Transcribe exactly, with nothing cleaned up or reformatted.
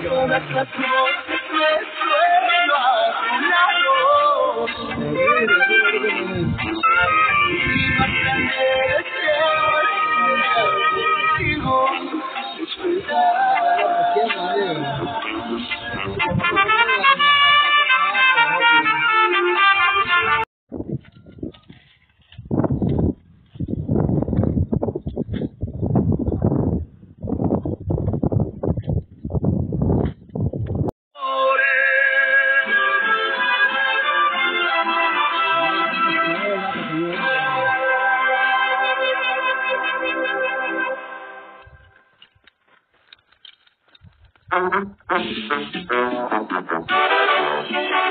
Todas las noches me sueño a tu lado. Y más grande deseo es contigo. Thank you.